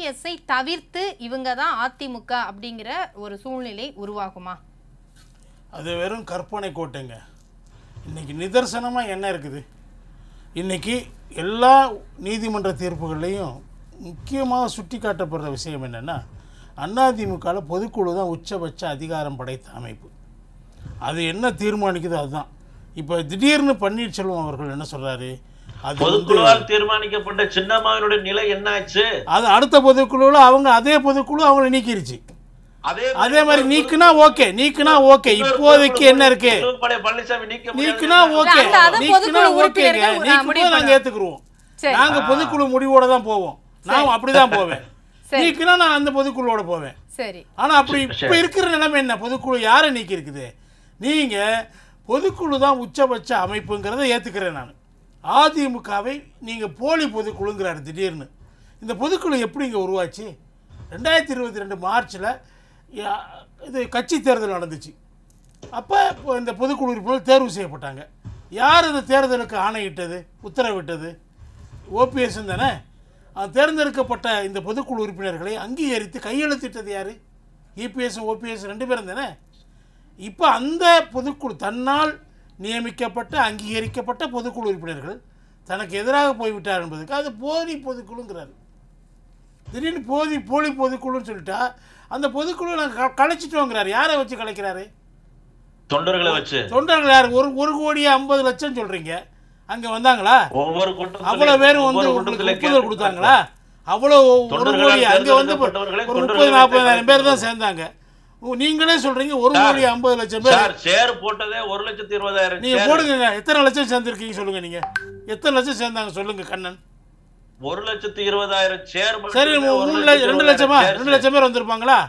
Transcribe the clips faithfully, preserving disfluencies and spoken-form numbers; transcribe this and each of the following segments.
ஓபிஎஸ்ஐ தவிர்த்து இவங்க தான் அதிமுக அப்படிங்கிற ஒரு சூழ்நிலை உருவாகுமா? அது வெறும் கற்பனை கோட்டைங்க. இன்னைக்கு நிதர்சனமா என்ன இருக்குது? இன்னைக்கு எல்லா நீதிமன்ற தீர்ப்புகள்லையும் முக்கியமாக சுட்டி காட்டப்படுற விஷயம் என்னென்னா, அதிமுகவில் பொதுக்குழு தான் உச்சபட்ச அதிகாரம் படைத்த அமைப்பு. அது என்ன தீர்மானிக்குதோ அதுதான். இப்போ திடீர்னு பன்னீர்செல்வம் அவர்கள் என்ன சொல்றாரு, அது பொதுக்குழுவால் தீர்மானிக்கப்பட்ட சின்னம்மாவினுடைய நிலை என்ன ஆச்சு? அது அடுத்த பொதுக்குழுவில் அவங்க அதே பொதுக்குழு அவங்களை நீக்கிருச்சு. அதே மாதிரி நீக்குனா ஓகே, நீக்குனா ஓகே. இப்போதைக்கு என்ன இருக்கு, நீக்குனா ஓகே, நீக்குனா ஓகேங்க, நீக்கும்போது நாங்க ஏத்துக்குருவோம். நாங்க பொதுக்குழு முடிவோட தான் போவோம். நான் அப்படிதான் போவேன். நீக்குனா நான் அந்த பொதுக்குழுவோட போவேன். சரி, ஆனா அப்படி இப்ப இருக்கிற நிலைமை என்ன? பொதுக்குழு யாரை நீக்கி இருக்குது? நீங்க பொதுக்குழு தான் உச்சபட்ச அமைப்புங்கிறத ஏத்துக்கிறேன் நான். அதிமுகவை நீங்க போலி பொதுக்குழுங்கிறாரு திடீர்னு. இந்த பொதுக்குழு எப்படி இங்க உருவாச்சு? ரெண்டாயிரத்தி இருபத்தி ரெண்டு மார்ச்ல இது கட்சி தேர்தல் நடந்துச்சு. அப்போ இந்த பொதுக்குழு உறுப்பினர்கள் தேர்வு செய்யப்பட்டாங்க. யார் இந்த தேர்தலுக்கு ஆணையிட்டது, உத்தரவிட்டது? ஓபிஎஸ் தானே. தேர்ந்தெடுக்கப்பட்ட இந்த பொதுக்குழு உறுப்பினர்களை அங்கீகரித்து கையெழுத்திட்டது யார்? இபிஎஸ் ஓபிஎஸ் ரெண்டு பேரும் தானே. இப்போ அந்த பொதுக்குழு தன்னால் நியமிக்கப்பட்ட அங்கீகரிக்கப்பட்ட பொதுக்குழு உறுப்பினர்கள் தனக்கு எதிராக போய்விட்டார் என்பதுக்கு அது போலி பொதுக்குழுங்கிறாரு. திடீர்னு போதி போலி பொதுக்குழுன்னு சொல்லிட்டா அந்த பொதுக்குழு நாங்கள் கலைச்சிட்டோங்கிறாரு. யாரை வச்சு கலைக்கிறாரு? தொண்டர்களை வச்சு. தொண்டர்கள் யாரு? ஒரு ஒரு கோடியே ஐம்பது லட்சம் சொல்றீங்க. அங்க வந்தாங்களா? அவ்வளவு பேரும் வந்து ஒப்புதல் கொடுத்தாங்களா? அவ்வளவு ஒரு கோடி அங்க வந்து ஒரு முப்பது நாற்பதாயிரம் பேர் தான் சேர்ந்தாங்க. நீங்களே சொல்றீங்க ஒரு கோடி ஐம்பது லட்சம் பேர் ஷேர் போட்டதே ஒரு லட்சத்தி இருபதாயிரம். நீங்க போடுங்க. எத்தனை லட்சம் சேர்ந்திருக்கீங்க சொல்லுங்க. நீங்க எத்தனை லட்சம் சேர்ந்தாங்க சொல்லுங்க கண்ணன். ஒரு லட்சத்தி இருபதாயிரம் ஷேர். சரி, ரெண்டு லட்சமா? ரெண்டு லட்சம் பேர் வந்திருப்பாங்களா?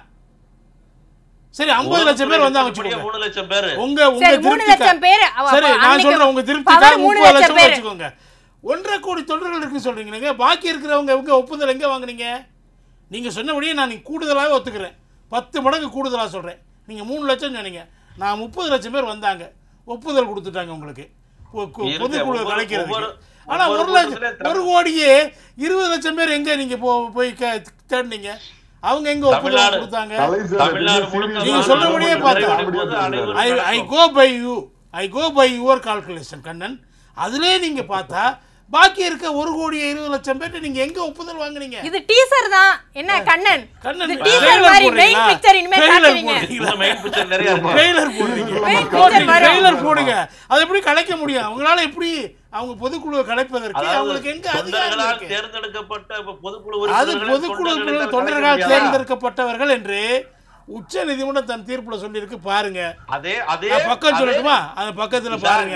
சரி, ஐம்பது லட்சம் பேர் வந்தாங்க. மூணு லட்சம் பேர் உங்க உங்க திருப்தி. சரி, நான் சொல்றேன் உங்க திருப்திக்காக முப்பது லட்சம் வச்சுக்கோங்க. ஒன்றரை கோடி தொண்டர்கள் இருக்குன்னு சொல்றீங்க. நீங்க பாக்கி இருக்கிறவங்க எங்க ஒப்புதல் எங்க வாங்குனீங்க? நீங்க சொன்னபடியே நான் கூடுதலாக ஒத்துக்கிறேன். பத்து மடங்கு கூடுதலாக சொல்றேன். நீங்க மூணு லட்சம் சொன்னீங்க. நான் முப்பது லட்சம் பேர் வந்தாங்க, ஒப்புதல் கொடுத்துட்டாங்க உங்களுக்கு பொதுக்குழு கலைக்கிறதுக்கு. ஆனா ஒரு லட்சம் ஒரு கோடியே இருபது லட்சம் பேர் எங்க நீங்க போய் தேடினீங்க? அவங்க எங்க ஒப்புதல் கொடுத்தாங்க? நீங்க சொன்னபடியே பார்த்தா I go by you I go by your calculation Kannan. அதுலயே நீங்க பார்த்தா பாக்கி இருக்க ஒரு கோடி இருபது லட்சம் பேர் நீங்க எங்க ஒப்புதல் வாங்குனீங்க? இது டீசர் தான் என்ன கண்ணன்? கண்ணன் டீசர் மாதிரி மெயின் பிக்சர் இனிமே காட்டுறீங்க. மெயின் பிக்சர் நிறைய ட்ரைலர் போடுறீங்க. ட்ரைலர் போடுங்க. அது எப்படி கலைக்க முடியும்? அவங்களால எப்படி அவங்க பொதுக்குழுவை கலைப்பதற்கு அவங்களுக்கு எங்க அதிகாரம் இருக்கு? தேர்ந்தெடுக்கப்பட்ட பொதுக்குழு அது பொதுக்குழு தொண்டர்களால் தேர்ந்தெடுக்கப்பட்டவர்கள் என்று உச்ச நீதிமன்றம் தன் தீர்ப்புல சொல்லி இருக்கு. பாருங்க. அதே அதே பக்கம் சொல்லட்டுமா? அந்த பக்கத்துல பாருங்க.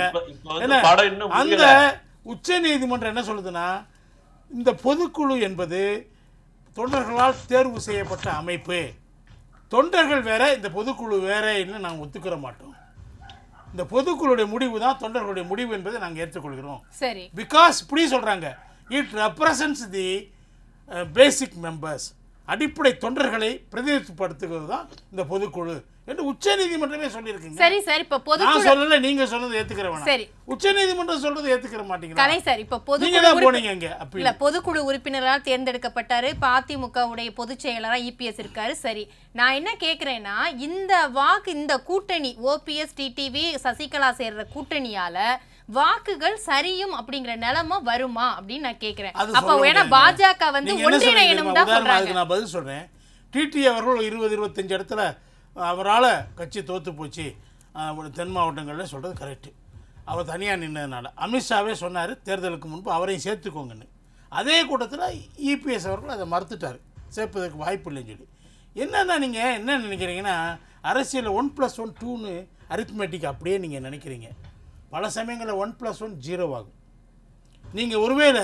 அந்த உச்ச நீதிமன்றம் என்ன சொல்லுதுன்னா, இந்த பொதுக்குழு என்பது தொண்டர்களால் தேர்வு செய்யப்பட்ட அமைப்பு. தொண்டர்கள் வேற, இந்த பொதுக்குழு வேற என்று நாங்கள் ஒத்துக்கிற மாட்டோம். இந்த பொதுக்குழுடைய முடிவு தான் தொண்டர்களுடைய முடிவு என்பதை நாங்கள் ஏற்றுக்கொள்கிறோம். சரி, பிகாஸ் இப்படி சொல்றாங்க, it represents the basic members. அடிப்படை தொண்டர்களை பிரதிநிதித்துவப்படுத்துகிறது தான் இந்த பொதுக்குழு என்று உச்ச நீதிமன்றமே சொல்லியிருக்கீங்க. சரி சார், இப்ப பொதுக்குழு நான் சொல்லல, நீங்க சொன்னது ஏத்துக்கறவனா? சரி, உச்ச நீதிமன்றம் சொல்றது ஏத்துக்கற மாட்டீங்களா? கலை சார், இப்ப பொதுக்குழு நீங்க தான் போனீங்க அங்க. அப்ப இல்ல, பொதுக்குழு உறுப்பினரால் தேர்ந்தெடுக்கப்பட்டாரு. அதிமுக உடைய பொதுச் செயலரா இபிஎஸ் இருக்காரு. சரி, நான் என்ன கேக்குறேன்னா, இந்த வாக்கு இந்த கூட்டணி ஓபிஎஸ் டிடிவி சசிகலா சேர்ற கூட்டணியால வாக்குகள் சரியும் அப்படிங்கிற நிலைமை வருமா அப்படின்னு நான் கேக்குறேன். அப்ப ஏன்னா பாஜக வந்து ஒன்றிணையணும் தான் சொல்றாங்க. அதுக்கு நான் பதில் சொல்றேன். டிடி அவர்கள் இருபது இருபத்தஞ்சு இடத்துல அவரால் கட்சி தோற்று போச்சு தென் மாவட்டங்களில் சொல்கிறது கரெக்டு. அவர் தனியாக நின்றதுனால அமித்ஷாவே சொன்னார் தேர்தலுக்கு முன்பு அவரையும் சேர்த்துக்கோங்கன்னு. அதே கூட்டத்தில் இபிஎஸ் அவர்கள் அதை மறுத்துட்டார், சேர்ப்பதற்கு வாய்ப்பு இல்லைன்னு சொல்லி. என்னென்னா நீங்கள் என்ன நினைக்கிறீங்கன்னா, அரசியலில் ஒன் ப்ளஸ் ஒன் டூன்னு அரித்மெட்டிக் அப்படியே நீங்கள் நினைக்கிறீங்க. பல சமயங்களில் ஒன் ப்ளஸ் ஒன் ஜீரோ ஆகும். நீங்கள் ஒருவேளை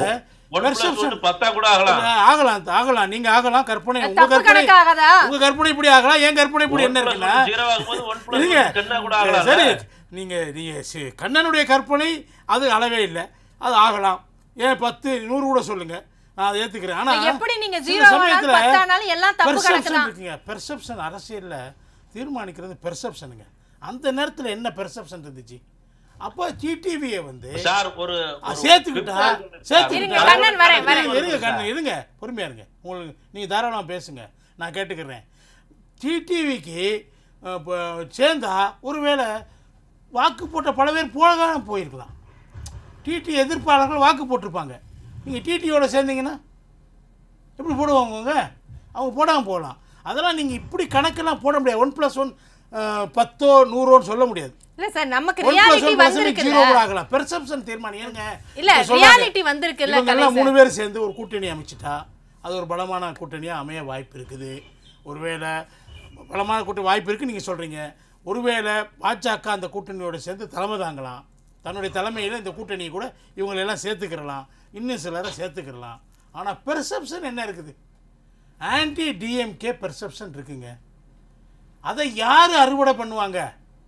ஆகலாம் ஆகலாம் நீங்க ஆகலாம், கற்பனை உங்க கற்பனை உங்க கற்பனை இப்படி ஆகலாம், என் கற்பனை இப்படி என்ன இருக்குன்னா, சரி நீங்க நீங்க கண்ணனுடைய கற்பனை அது அளவே இல்லை, அது ஆகலாம். ஏன் பத்து நூறு கூட சொல்லுங்க, நான் அதை ஏத்துக்கிறேன். ஆனா எப்படி நீங்க ஜீரோ பத்தானாலும் எல்லாம் தப்பு கணக்குதான் இருக்குங்க. பெர்செப்ஷன் அரசியல்ல தீர்மானிக்கிறது பெர்செப்ஷனுங்க. அந்த நேரத்தில் என்ன பெர்செப்ஷன் இருந்துச்சு? அப்போ டிடிவியை வந்து சார் ஒரு சேர்த்துக்கிட்டா சேர்த்துக்கிட்டா கண்ணன் வரேன் வரேன் இருங்க கண்ணன் இருங்க பொறுமையா இருங்க. உங்களுக்கு நீங்க தாராளமா பேசுங்க, நான் கேட்டுக்கிறேன். டிடிவிக்கு சேர்ந்தா ஒருவேளை வாக்கு போட்ட பல பேர் போக போயிருக்கலாம். டிடி எதிர்ப்பாளர்கள் வாக்கு போட்டிருப்பாங்க. நீங்கள் டிடியோட சேர்ந்தீங்கன்னா எப்படி போடுவாங்க? அவங்க போடாமல் போகலாம். அதெல்லாம் நீங்கள் இப்படி கணக்கெல்லாம் போட முடியாது. ஒன் ப்ளஸ் ஒன் பத்தோ நூறோன்னு சொல்ல முடியாது. இல்ல சார், நமக்கு ரியாலிட்டி வந்திருக்குல்ல, ஆகலாம் பெர்செப்ஷன் தீர்மானம். ஏங்க இல்ல ரியாலிட்டி வந்திருக்குல்ல, எல்லாம் மூணு பேர் சேர்ந்து ஒரு கூட்டணி அமைச்சிட்டா அது ஒரு பலமான கூட்டணியாக அமைய வாய்ப்பு இருக்குது. ஒருவேளை பலமான கூட்டணி வாய்ப்பு இருக்குது நீங்கள் சொல்கிறீங்க. ஒருவேளை பாஜக அந்த கூட்டணியோடு சேர்ந்து தலைமை தாங்கலாம். தன்னுடைய தலைமையில் இந்த கூட்டணியை கூட இவங்களெல்லாம் சேர்த்துக்கிறலாம், இன்னும் சிலரை சேர்த்துக்கிறலாம். ஆனால் பெர்செப்ஷன் என்ன இருக்குது? ஆன்டி டிஎம்கே பெர்செப்ஷன் இருக்குங்க. அதை யார் அறுவடை பண்ணுவாங்க?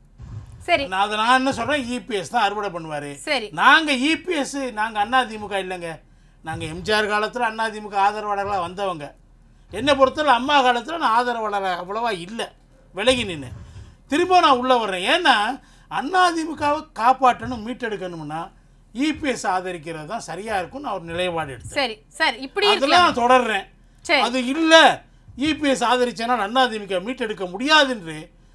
சரி, நான் அதை நான் என்ன சொல்கிறேன், இபிஎஸ் தான் அறுவடை பண்ணுவார். சரி, நாங்கள் இபிஎஸ் நாங்கள் அதிமுக இல்லைங்க. நாங்கள் எம்ஜிஆர் காலத்தில் அதிமுக ஆதரவாளர்களாக வந்தவங்க. என்னை பொறுத்தவரை அம்மா காலத்தில் நான் ஆதரவாளர் அவ்வளோவா இல்லை, விலகி நின்று. திரும்ப நான் உள்ளே வர்றேன். ஏன்னா அதிமுகவை காப்பாற்றணும், மீட்டெடுக்கணும்னா இபிஎஸ் ஆதரிக்கிறது தான் சரியாக இருக்கும்னு அவர் நிலைப்பாடு எடுத்து. சரி சார், இப்படி அதெல்லாம் நான் தொடர்றேன். அது இல்லை, இபிஎஸ் ஆதரிச்சனால் அதிமுக மீட்டெடுக்க முடியாதுன்று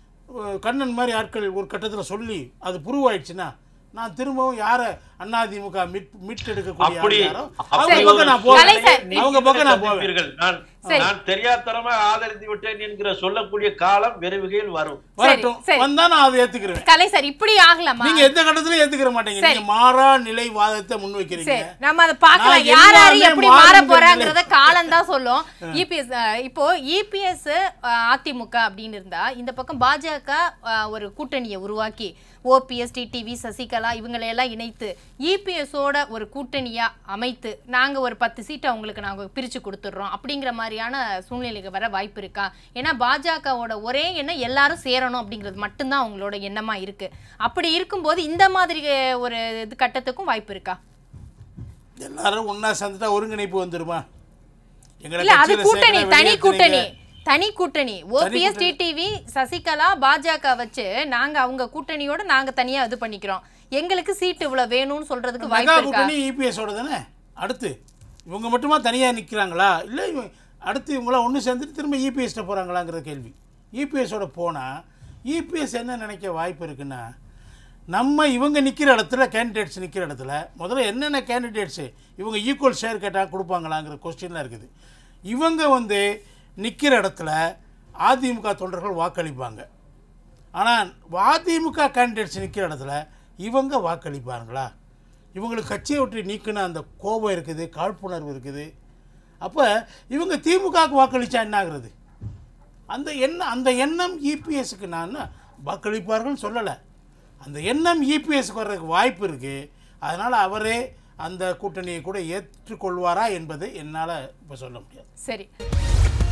கண்ணன் மாதிரி ஆட்கள் ஒரு கட்டத்தில் சொல்லி அது ப்ரூவ் ஆயிடுச்சுன்னா நான் திரும்பவும் யாரை அதிமுக மீட்டெடுக்கக்கூடிய அவங்க பக்கம் நான் போவேன். அவங்க பக்கம் நான் போவேன். நான் தெரியாதனமா ஆதரித்து விட்டேன் என்கிற சொல்லக்கூடிய காலம் விரைவில் வரும். வரட்டும், வந்தா நான் அதை ஏத்துக்கிறேன். கலை சார், இப்படி ஆகலாமா? நீங்க எந்த கட்டத்திலயும் ஏத்துக்கிற மாட்டீங்க. நீங்க மாறா நிலை வாதத்தை முன்வைக்கிறீங்க. நம்ம அதை பார்க்கலாம், யார் யாரு எப்படி மாற போறாங்கறத காலம் தான் சொல்லும். இபிஎஸ் இப்போ இபிஎஸ் அதிமுக அப்படின்னு இருந்தா இந்த பக்கம் பாஜக ஒரு கூட்டணியை உருவாக்கி ஓபிஎஸ் டிடிவி சசிகலா இவங்களை எல்லாம் இணைத்து இபிஎஸோட ஒரு கூட்டணியா அமைத்து நாங்க ஒரு பத்து சீட்டை அவங்களுக்கு நாங்க பிரிச்சு கொடுத்துடுறோம் அப்படிங்கிற மாதிரியான சூழ்நிலைக்கு வர வாய்ப்பு இருக்கா? ஏன்னா பாஜகவோட ஒரே எண்ணம் எல்லாரும் சேரணும் அப்படிங்கிறது மட்டும்தான் அவங்களோட எண்ணமா இருக்கு. அப்படி இருக்கும்போது இந்த மாதிரி ஒரு இது கட்டத்துக்கும் வாய்ப்பு இருக்கா? எல்லாரும் ஒன்னா சேர்ந்துட்டா ஒருங்கிணைப்பு வந்துருமா? இல்ல, அது கூட்டணி, தனி கூட்டணி, தனி கூட்டணி. ஓபிஎஸ் டிடிவி சசிகலா பாஜக வச்சு நாங்க அவங்க கூட்டணியோட நாங்க தனியா இது பண்ணிக்கிறோம், எங்களுக்கு சீட் இவ்வளவு வேணும்னு சொல்றதுக்கு வாய்ப்பு இருக்கா? கூட்டணி இபிஎஸ் ஓட தானே. அடுத்து இவங்க மட்டுமா தனியா நிக்கிறாங்களா? இல்ல அடுத்து இவங்கள ஒன்று சேர்ந்துட்டு திரும்ப இபிஎஸ்ட போறாங்களாங்கிற கேள்வி. இபிஎஸோட போனா இபிஎஸ் என்ன நினைக்க வாய்ப்பு இருக்குன்னா, நம்ம இவங்க நிற்கிற இடத்துல கேண்டிடேட்ஸ் நிற்கிற இடத்துல முதல்ல என்னென்ன கேண்டிடேட்ஸு இவங்க ஈக்குவல் ஷேர் கேட்டால் கொடுப்பாங்களாங்கிற கொஸ்டின்லாம் இருக்குது. இவங்க வந்து நிற்கிற இடத்துல அதிமுக தொண்டர்கள் வாக்களிப்பாங்க. ஆனால் அதிமுக கேண்டிடேட்ஸ் நிற்கிற இடத்துல இவங்க வாக்களிப்பாங்களா? இவங்களுக்கு கட்சியை விட்டு நீக்கின அந்த கோபம் இருக்குது, காழ்ப்புணர்வு இருக்குது. அப்போ இவங்க திமுகவுக்கு வாக்களித்தா என்ன ஆகுறது? அந்த எண்ணம் அந்த எண்ணம் இபிஎஸ்க்கு நான் வாக்களிப்பார்கள் சொல்லலை. அந்த எண்ணம் இபிஎஸ்க்கு வர்றதுக்கு வாய்ப்பு இருக்குது. அதனால் அவரே அந்த கூட்டணியை கூட ஏற்றுக்கொள்வாரா என்பது என்னால் இப்போ சொல்ல முடியாது. சரி.